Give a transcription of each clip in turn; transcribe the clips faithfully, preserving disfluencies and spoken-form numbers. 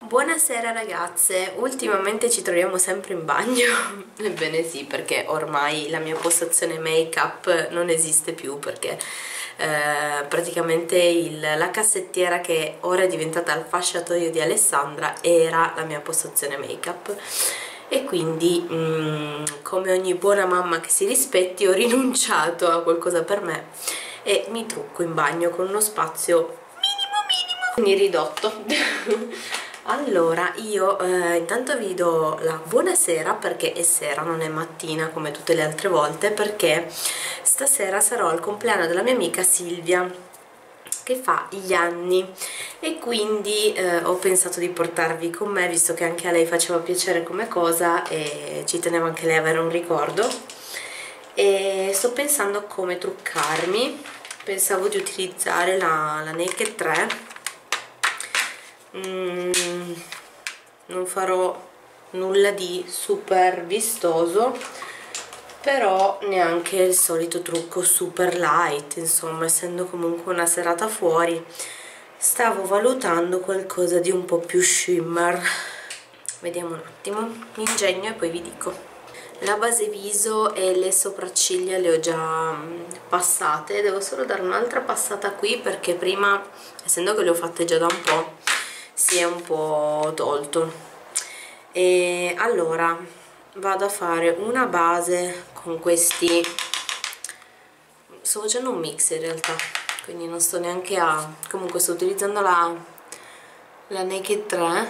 Buonasera ragazze, ultimamente ci troviamo sempre in bagno. Ebbene sì, perché ormai la mia postazione make up non esiste più, perché eh, praticamente il, la cassettiera che ora è diventata il fasciatoio di Alessandra era la mia postazione make up, e quindi mm, come ogni buona mamma che si rispetti ho rinunciato a qualcosa per me e mi trucco in bagno con uno spazio minimo minimo, quindi ridotto. Allora, io eh, intanto vi do la buonasera perché è sera, non è mattina come tutte le altre volte, perché stasera sarò al compleanno della mia amica Silvia, che fa gli anni, e quindi eh, ho pensato di portarvi con me, visto che anche a lei faceva piacere come cosa e ci tenevo anche lei a avere un ricordo. E sto pensando a come truccarmi. Pensavo di utilizzare la, la Naked tre. Mm, non farò nulla di super vistoso, però neanche il solito trucco super light, insomma, essendo comunque una serata fuori stavo valutando qualcosa di un po' più shimmer. Vediamo un attimo, mi ingegno e poi vi dico. La base viso e le sopracciglia le ho già passate, devo solo dare un'altra passata qui perché prima, essendo che le ho fatte già da un po', si è un po' tolto. E allora vado a fare una base con questi, sto facendo un mix in realtà, quindi non sto neanche a, comunque sto utilizzando la, la Naked tre,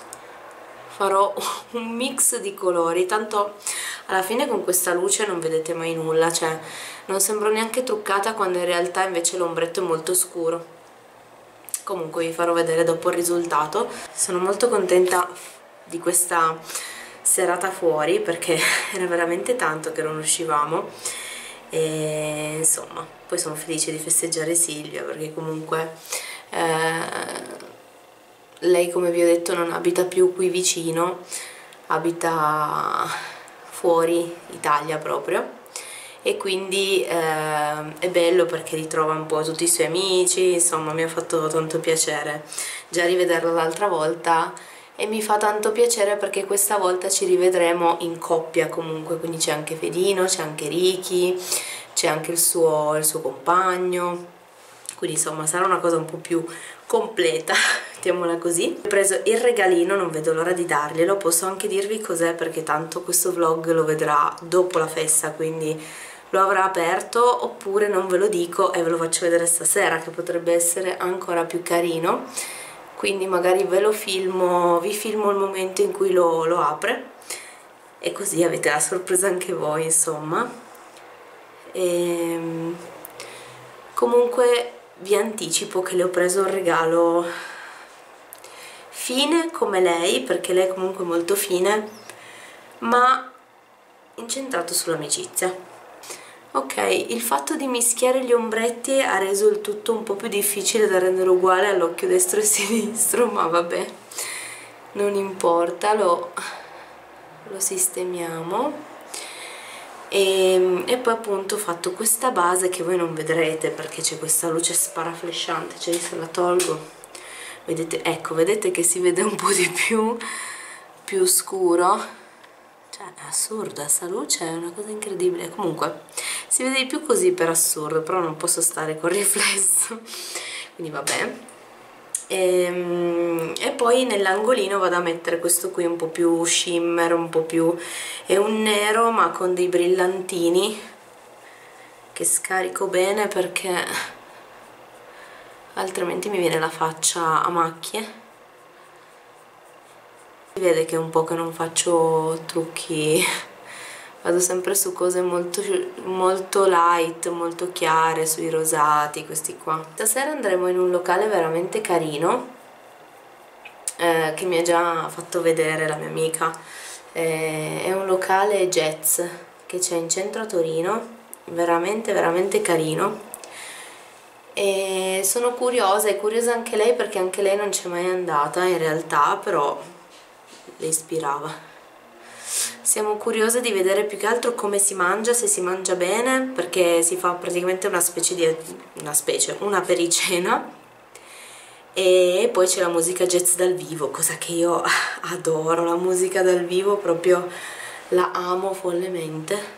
farò un mix di colori, tanto alla fine con questa luce non vedete mai nulla, cioè non sembro neanche truccata quando in realtà invece l'ombretto è molto scuro. Comunque vi farò vedere dopo il risultato. Sono molto contenta di questa serata fuori perché era veramente tanto che non uscivamo, e insomma poi sono felice di festeggiare Silvia perché comunque eh, lei, come vi ho detto, non abita più qui vicino, abita fuori Italia proprio, e quindi eh, è bello perché ritrova un po' tutti i suoi amici, insomma mi ha fatto tanto piacere già rivederla l'altra volta, e mi fa tanto piacere perché questa volta ci rivedremo in coppia comunque, quindi c'è anche Fedino, c'è anche Ricky, c'è anche il suo, il suo compagno, quindi insomma sarà una cosa un po' più completa, mettiamola così. Ho preso il regalino, non vedo l'ora di darglielo, posso anche dirvi cos'è perché tanto questo vlog lo vedrà dopo la festa, quindi lo avrà aperto, oppure non ve lo dico e ve lo faccio vedere stasera, che potrebbe essere ancora più carino, quindi magari ve lo filmo, vi filmo il momento in cui lo, lo apre, e così avete la sorpresa anche voi, insomma. E comunque vi anticipo che le ho preso un regalo fine come lei, perché lei è comunque molto fine, ma incentrato sull'amicizia. Ok, il fatto di mischiare gli ombretti ha reso il tutto un po' più difficile da rendere uguale all'occhio destro e sinistro, ma vabbè, non importa, lo, lo sistemiamo. E, e poi appunto ho fatto questa base che voi non vedrete perché c'è questa luce sparaflesciante, cioè se la tolgo, vedete, ecco, vedete che si vede un po' di più, più scuro. Cioè è assurda, sta luce è una cosa incredibile. Comunque si vede di più così per assurdo, però non posso stare con riflesso, quindi vabbè. E, e poi nell'angolino vado a mettere questo qui un po' più shimmer, un po' più, è un nero ma con dei brillantini che scarico bene perché altrimenti mi viene la faccia a macchie. Si vede che è un po' che non faccio trucchi, vado sempre su cose molto, molto light, molto chiare, sui rosati, questi qua. Stasera andremo in un locale veramente carino, eh, che mi ha già fatto vedere la mia amica, eh, è un locale jazz che c'è in centro a Torino, veramente veramente carino, e sono curiosa, è curiosa anche lei perché anche lei non c'è mai andata in realtà, però le ispirava. Siamo curiose di vedere più che altro come si mangia, se si mangia bene, perché si fa praticamente una specie di una specie, una pericena, e poi c'è la musica jazz dal vivo, cosa che io adoro, la musica dal vivo proprio la amo follemente.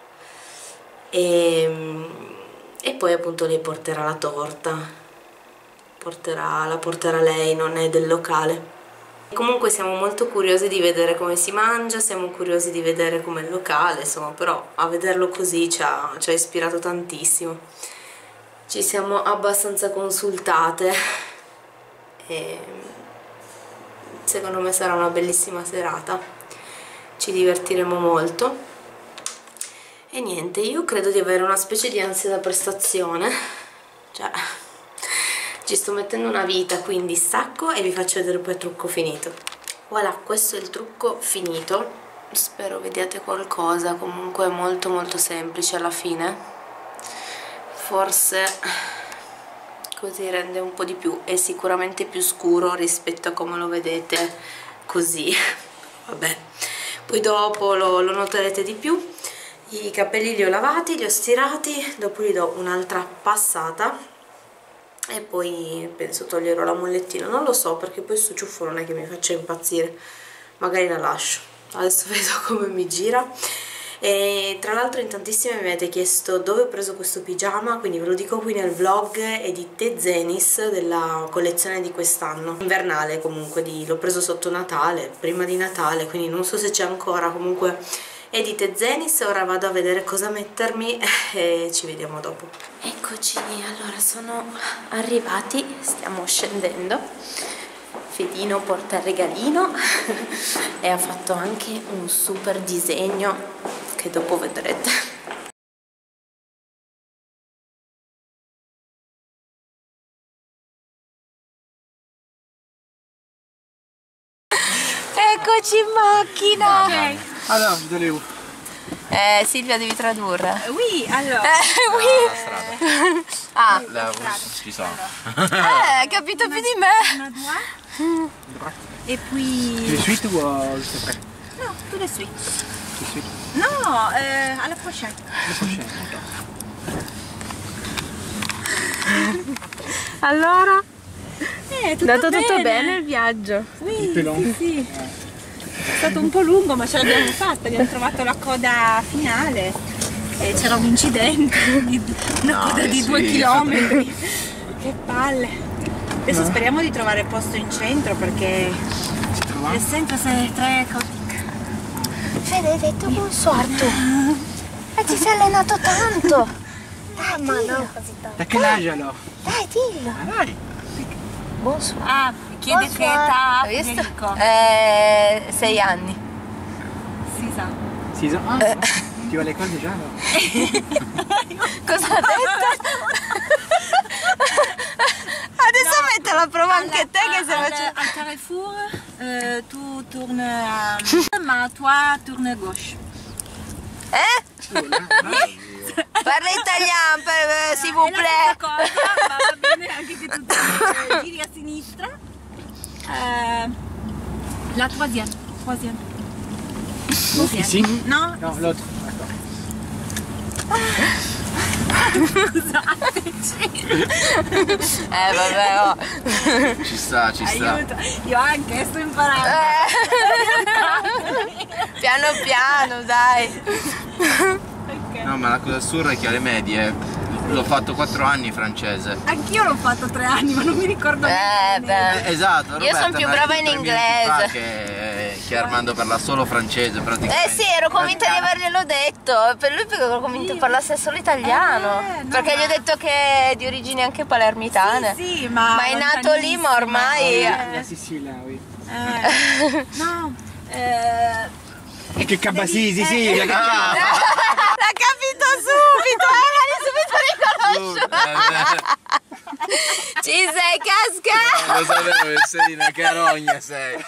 E, e poi appunto lei porterà la torta, porterà, la porterà lei, non è del locale. Comunque siamo molto curiosi di vedere come si mangia, siamo curiosi di vedere com'è il locale, insomma, però a vederlo così ci ha, ci ha ispirato tantissimo. Ci siamo abbastanza consultate e secondo me sarà una bellissima serata, ci divertiremo molto. E niente, io credo di avere una specie di ansia da prestazione, cioè ci sto mettendo una vita, quindi stacco e vi faccio vedere poi il trucco finito. Voilà, questo è il trucco finito, spero vediate qualcosa, comunque è molto molto semplice alla fine, forse così rende un po' di più, è sicuramente più scuro rispetto a come lo vedete così, vabbè, poi dopo lo, lo noterete di più. I capelli li ho lavati, li ho stirati, dopo gli do un'altra passata e poi penso toglierò la mollettina, non lo so perché poi sto ciuffo non è che mi faccia impazzire, magari la lascio, adesso vedo come mi gira. E tra l'altro in tantissimi mi avete chiesto dove ho preso questo pigiama, quindi ve lo dico qui nel vlog, è di Te Zenis, della collezione di quest'anno, invernale comunque, l'ho preso sotto Natale, prima di Natale, quindi non so se c'è ancora, comunque è di Te Zenis. Ora vado a vedere cosa mettermi e ci vediamo dopo. Eccoci, allora sono arrivati, stiamo scendendo. Fedino porta il regalino e ha fatto anche un super disegno che dopo vedrete. Eccoci in macchina. Ok. Allora, dove où? Eh, Silvia, devi tradurre. Oui, allora. Eh, oui. Ah, La ci sono. eh, hai capito più di me. On a droit. Et puis. Le suite ou euh, juste après? Non, tout de suite. Tout de suite. Non, euh, à la prochaine. Le prochain, Allora, Eh, è andato tutto bene il viaggio? Oui, Tutto sì, sì. È stato un po' lungo, ma ce l'abbiamo fatta, abbiamo trovato la coda finale e c'era un incidente, una No, coda eh di sì. due chilometri. Che palle. Adesso no. Speriamo di trovare posto in centro perché il centro è tre caotica. Fede, hai detto bonsoir tu. E ti sei allenato tanto. Dai, ma no così tanto. T'as quel âge alors? Dai, dillo. Ah, vai. Bonsoir. Ah, chiede che età ha Federico. Eh, sei anni. Si sa. six ans? Ah, tu vas à l'école déjà alors? Cosa ha detto? Adesso No, mette alla prova anche te che se al, faccio... al Carrefour, euh, tu tournes à ma toi tourne à gauche. Eh? Parla italiano, per, s'il vous È la plaît. stessa cosa, ma va bene anche che tu eh, giri a sinistra. Eh, la troisième. Troisième. Troisième. Ici? No? Non, l'autre. D'accord. Scusateci. Eh vabbè, oh. Ci sta, ci sta. Aiuto. Io anche sto imparando. Eh. Piano piano, dai. Okay. No, ma la cosa assurda è che alle medie l'ho fatto quattro anni francese. Anch'io l'ho fatto tre anni, ma non mi ricordo Eh, bene. beh. Eh, esatto, Io son Roberta, più ma brava è in tre minuti fa inglese. Che, che Armando parla solo francese praticamente. Eh sì, ero convinta di averglielo detto. Per lui perché ero convinta che parlasse solo italiano. Eh, no, perché ma- gli ho detto che è di origini anche palermitane. Sì, sì, ma Ma è nato lì, ma ormai... lontanissimo. La Sicilia, oui. Eh, no, eh, E che cabba, sì, sì, sì. Eh, la- L'ha capito subito, eh, l'hai subito riconosciuto. Ci sei cascato. Lo sapevo che sei una carogna, sei.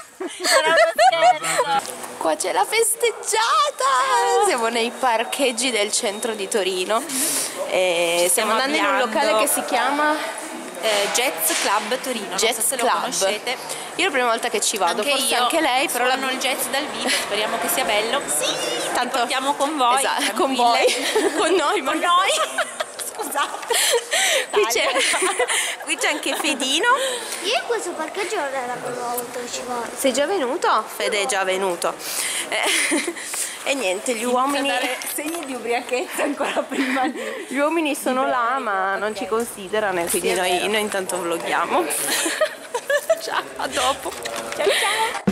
Qua c'è la festeggiata. Siamo nei parcheggi del centro di Torino e stiamo andando in un locale che si chiama Eh, Jazz Club Torino, Jazz non so se Club. lo conoscete. Io è la prima volta che ci vado, Anche forse io, anche lei, però la... suonano il jazz dal vivo, speriamo che sia bello. Sì, tanto portiamo con voi. esatto, con tranquille. voi, con noi, Con ma noi. Scusa. esatto. Qui c'è qui c'è anche Fedino. Io in questo parcheggio non era la prima volta che ci vado. Sei già venuto? Fede è già venuto. Eh, e niente, gli uomini segni di ubriachezza ancora prima di... gli uomini sono là ma non ci considerano e quindi noi, noi intanto vloghiamo. Ciao, a dopo. Ciao ciao.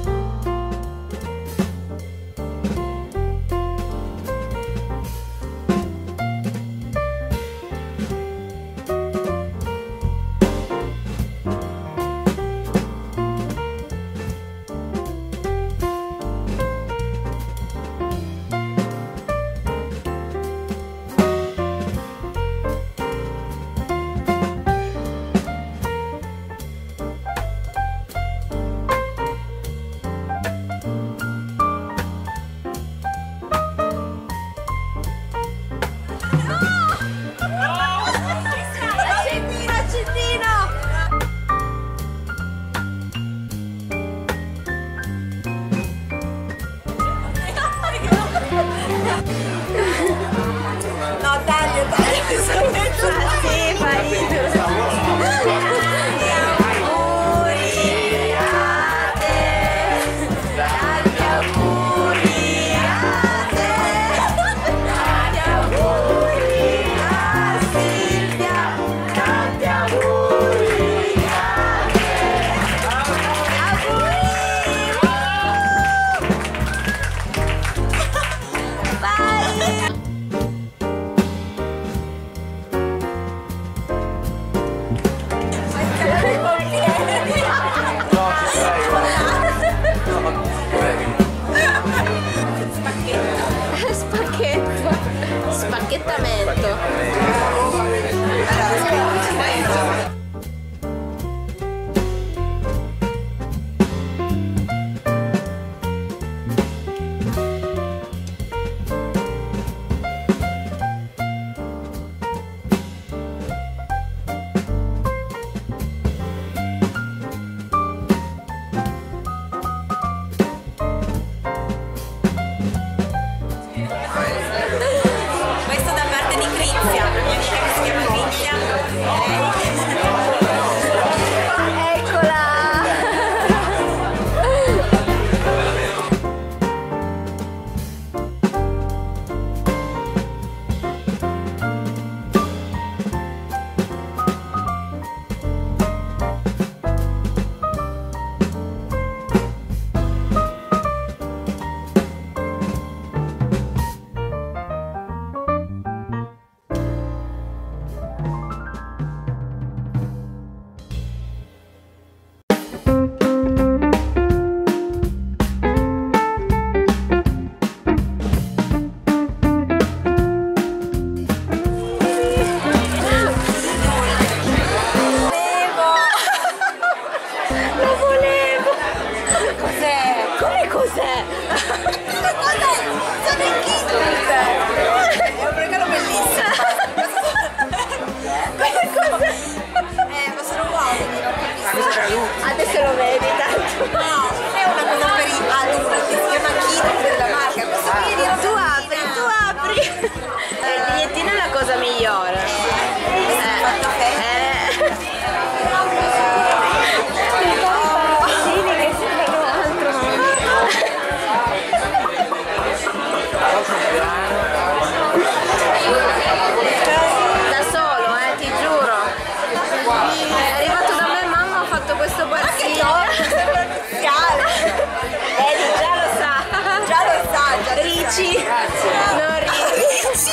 Adesso lo vedi tanto. No, è una cosa per i adulti, si chiama kit della marca. Questo qui è Tu apri, tu apri. Il bigliettino è la cosa migliore. fatto da solo, eh, ti giuro. È arrivato da me, mamma, ha fatto questo barcino. Vedi, già lo sa, già lo sa, già Ricci, non ridi.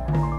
Ciao.